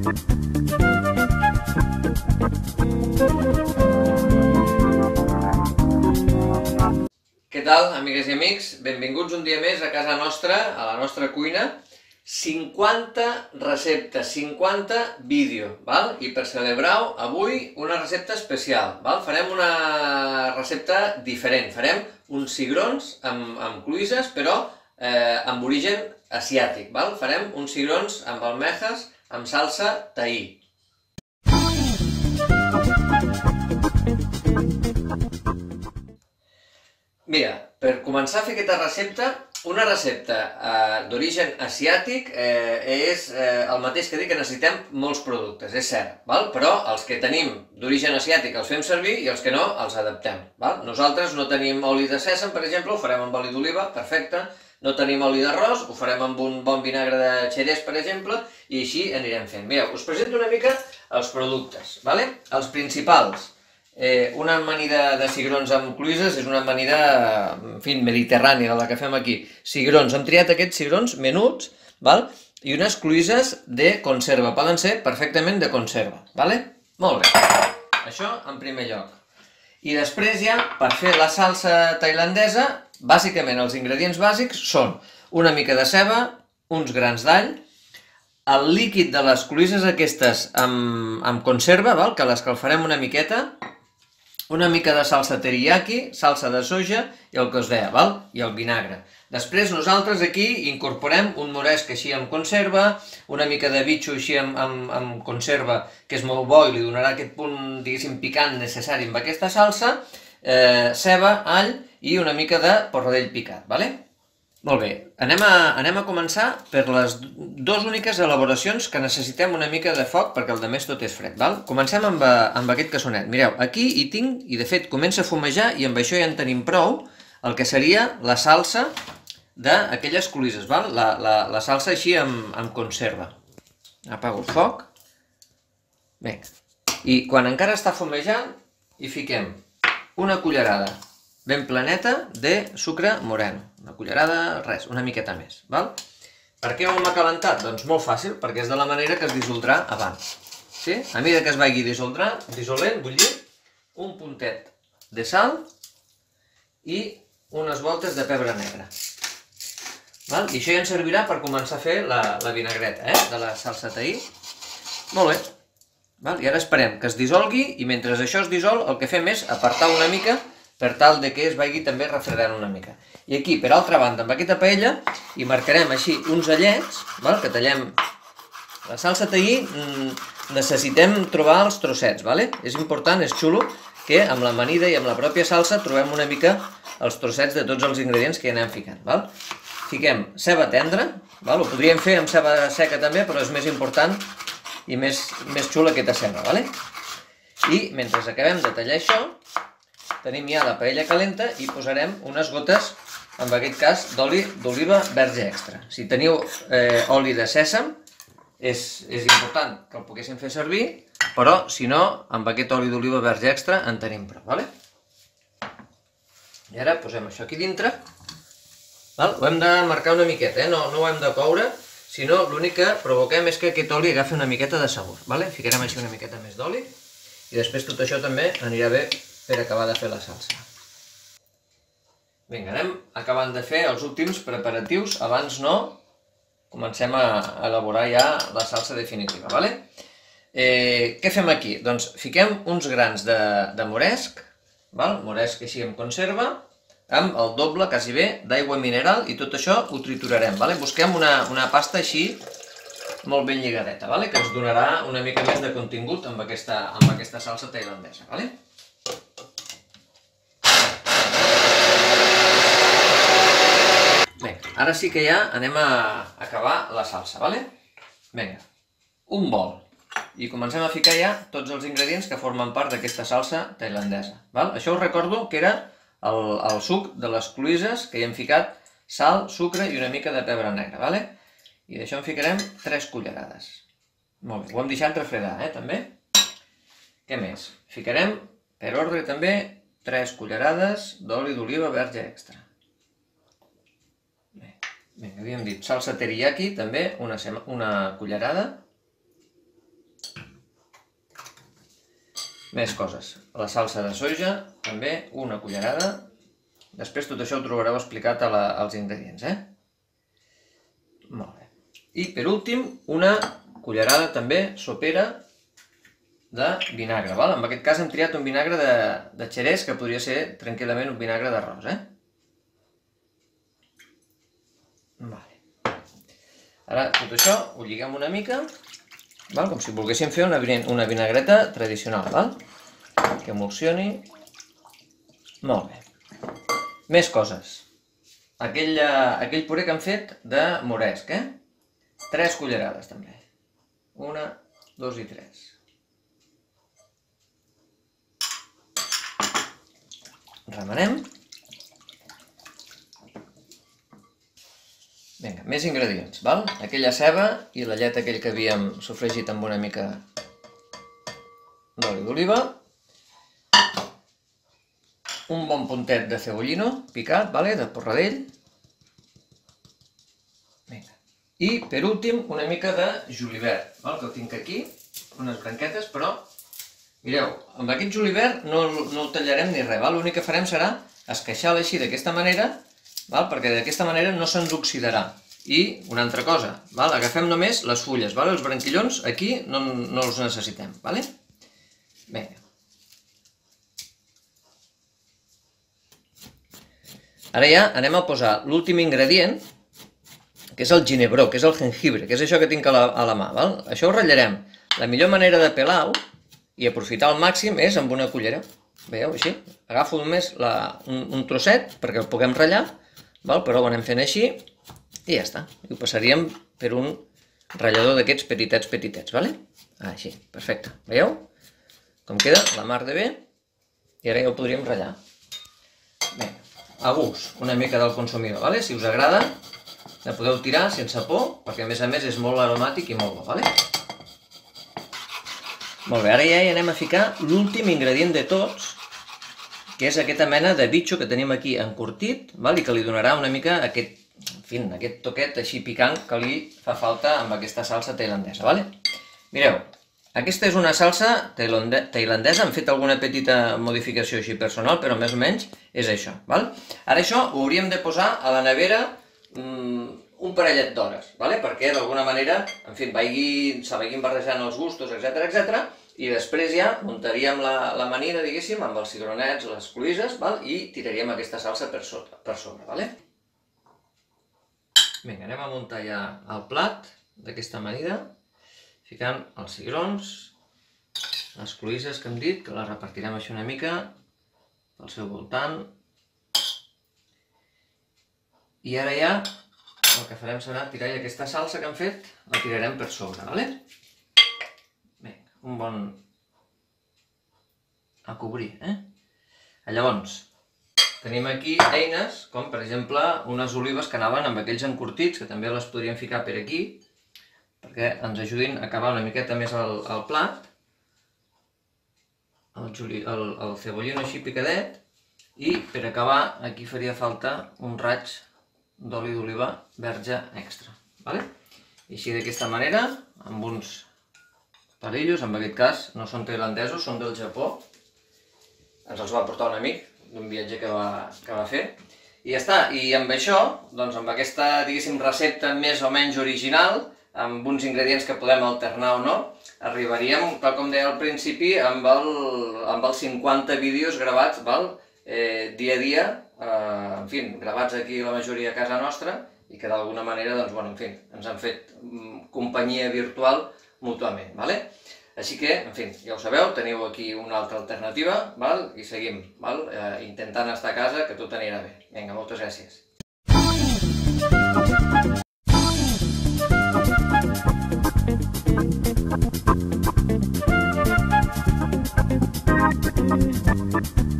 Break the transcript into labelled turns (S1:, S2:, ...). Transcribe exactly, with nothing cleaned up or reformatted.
S1: Què tal, amigues i amics? Benvinguts un dia més a casa nostra, a la nostra cuina. cinquanta receptes, cinquanta vídeos, val? I per celebrar-ho, avui una recepta especial, val? Farem una recepta diferent, farem uns cigrons amb, amb cloïsses, però eh, amb origen asiàtic, val? Farem uns cigrons amb almejes, amb salsa tahí. Mira, per començar a fer aquesta recepta, una recepta eh, d'origen asiàtic eh, és eh, el mateix que dir que necessitem molts productes, és cert, val? Però els que tenim d'origen asiàtic els fem servir i els que no els adaptem. Val? Nosaltres no tenim oli de sèsam, per exemple, ho farem amb oli d'oliva, perfecte. No tenim oli d'arròs, ho farem amb un bon vinagre de xerès, per exemple, i així anirem fent. Mireu, us presento una mica els productes, vale? Els principals. Eh, una amanida de cigrons amb cloïsses és una amanida, en fi, mediterrània, de la que fem aquí. Cigrons, hem triat aquests cigrons menuts, val? I unes cloïsses de conserva, poden ser perfectament de conserva, vale? Molt bé, això en primer lloc. I després ja, per fer la salsa tailandesa, bàsicament els ingredients bàsics són una mica de ceba, uns grans d'all, el líquid de les cloïsses aquestes amb, amb conserva, val? Que l'escalfarem una miqueta, una mica de salsa teriyaki, salsa de soja i el que us deia, val? I el vinagre. Després nosaltres aquí incorporem un moresc així amb conserva, una mica de bitxo així amb, amb, amb conserva, que és molt bo i li donarà aquest punt, diguéssim, picant necessari amb aquesta salsa, eh, ceba, all i una mica de porradell picat, vale? Molt bé, anem a, anem a començar per les dues úniques elaboracions que necessitem una mica de foc perquè el de més tot és fred, val? Comencem amb, amb aquest cassonet. Mireu, aquí hi tinc, i de fet comença a fumejar i amb això ja en tenim prou, el que seria la salsa d'aquelles cloïsses, val? La, la, la salsa així amb, amb conserva. Apago el foc. Bé, i quan encara està fumejant hi fiquem una cullerada ben planeta de sucre moreno. Una cullerada, res, una miqueta més, val? Per què ho hem acalentat? Doncs molt fàcil, perquè és de la manera que es dissoldrà abans. Sí? A mesura que es vagi dissoldrà, dissolent, vull dir, un puntet de sal i unes voltes de pebre negre. Val? I això ja ens servirà per començar a fer la, la vinagreta, eh? De la salsa tahí. Molt bé. Val? I ara esperem que es dissolgui i mentre això es dissol el que fem és apartar una mica per tal de que es vagi també refredant una mica. I aquí, per altra banda, amb aquesta paella, hi marcarem així uns allets, val? Que tallem la salsa tahí, necessitem trobar els trossets, vale? És important, és xulo, que amb l'amanida i amb la pròpia salsa trobem una mica els trossets de tots els ingredients que hi anem ficant, val? Fiquem ceba tendra, val? Ho podríem fer amb ceba seca també, però és més important i més, més xula aquesta ceba, vale? I mentre acabem de tallar això, tenim ja la paella calenta i posarem unes gotes, en aquest cas, d'oli d'oliva verge extra. Si teniu eh, oli de sèsam, és, és important que el poguéssim fer servir, però si no, amb aquest oli d'oliva verge extra en tenim prou, vale? I ara posem això aquí dintre. Val? Ho hem de marcar una miqueta, eh? no, no ho hem de coure, sinó l'únic que provoquem és que aquest oli agafi una miqueta de sabor. Vale? Ficarem així una miqueta més d'oli i després tot això també anirà bé per acabar de fer la salsa. Vinga, anem acabant de fer els últims preparatius, abans no comencem a elaborar ja la salsa definitiva, vale? Eh, què fem aquí? Doncs fiquem uns grans de, de moresc, val? Moresc així en conserva, amb el doble, quasi bé, d'aigua mineral i tot això ho triturarem, vale? Busquem una, una pasta així molt ben lligadeta, vale? Que ens donarà una mica més de contingut amb aquesta, amb aquesta salsa tailandesa, vale? Bé, ara sí que ja anem a acabar la salsa, vale? Vinga, un bol. I comencem a ficar ja tots els ingredients que formen part d'aquesta salsa tailandesa, val? Això us recordo que era el, el suc de les cloïsses, que hi hem ficat sal, sucre i una mica de pebre negre, vale? I d'això en ficarem tres cullerades. Molt bé, ho hem deixat refredar, eh, també. Què més? Ficarem, per ordre també, tres cullerades d'oli d'oliva verge extra. Bé, bé, havíem dit salsa teriyaki, també, una, una cullerada. Més coses. La salsa de soja, també, una cullerada. Després tot això ho trobareu explicat als ingredients, eh? Molt bé. I per últim, una cullerada també sopera de vinagre, val? En aquest cas hem triat un vinagre de xerès, que podria ser tranquil·lament un vinagre d'arròs, eh? Vale. Ara tot això ho lliguem una mica, val? Com si volguéssim fer una, una vinagreta tradicional, val? Que emulsioni. Molt bé. Més coses. Aquell, aquell puré que hem fet de moresc, eh? Tres cullerades també. Una, dos i tres. Remenem. Vinga, més ingredients, val? Aquella ceba i la llet aquell que havíem sofregit amb una mica d'oli d'oliva. Un bon puntet de cebollino picat, vale? De porradell. Vinga. I, per últim, una mica de julivert, val? Que ho tinc aquí, unes branquetes, però mireu, amb aquest julivert no, no el tallarem ni res, l'únic que farem serà esqueixar-lo així d'aquesta manera, val? Perquè d'aquesta manera no se'ns oxidarà. I una altra cosa, val? Agafem només les fulles, val? Els branquillons aquí no, no els necessitem. Vale? Vinga. Ara ja anem a posar l'últim ingredient, que és el ginebró, que és el jengibre, que és això que tinc a la, a la mà. Val? Això ho ratllarem. La millor manera de pelar-ho i aprofitar al màxim és amb una cullera. Veieu, així? Agafo només la, un, un trosset perquè el puguem ratllar, val? Però ho anem fent així i ja està. I ho passaríem per un ratllador d'aquests petitets petitets, vale? Així, perfecte. Veieu? Com queda la mar de bé i ara ja ho podríem ratllar. Bé, a gust, una mica del consumidor, vale? Si us agrada, la podeu tirar sense por, perquè a més a més és molt aromàtic i molt bo, vale? Molt bé, ara ja hi anem a ficar l'últim ingredient de tots, que és aquesta mena de bitxo que tenim aquí encurtit, val? I que li donarà una mica aquest, en fi, aquest toquet així picant que li fa falta amb aquesta salsa tailandesa. Vale? Mireu, aquesta és una salsa tailandesa, hem fet alguna petita modificació així personal, però més o menys és això. Val? Ara això ho hauríem de posar a la nevera mmm, un parellet d'hores, vale? Perquè d'alguna manera, en fi, vagin, se vagin barrejant els gustos, etcètera, etcètera, i després ja muntaríem la, la amanida, diguéssim, amb els citronets, les cloïsses, val? I tiraríem aquesta salsa per, sota, per sobre, vale? Vinga, anem a muntar ja el plat d'aquesta amanida, ficant els cigrons, les cloïsses que hem dit, que les repartirem així una mica pel seu voltant. I ara ja el que farem serà tirar aquesta salsa que hem fet, la tirarem per sobre, vale? Vinga, un bon a cobrir, eh? Llavors, tenim aquí eines, com per exemple unes olives que anaven amb aquells encurtits, que també les podríem ficar per aquí, perquè ens ajudin a acabar una miqueta més el, el plat. El, el, el cebollino així picadet, i per acabar aquí faria falta un raig d'oli d'oliva verge extra, vale? I així d'aquesta manera, amb uns palillos, en aquest cas no són tailandesos, són del Japó, ens els va portar un amic d'un viatge que va, que va fer, i ja està. I amb això, doncs amb aquesta, diguéssim, recepta més o menys original, amb uns ingredients que podem alternar o no, arribaríem, tal com deia al principi, amb, el, amb els cinquanta vídeos gravats, val? Eh, dia a dia, eh, en fi, gravats aquí la majoria a casa nostra, i que d'alguna manera, doncs, bueno, en fi, ens han fet companyia virtual mútuament, vale? Així que, en fi, ja ho sabeu, teniu aquí una altra alternativa, val? I seguim, val? Eh, intentant estar a casa, que tot anirà bé. Vinga, moltes gràcies. Thank you.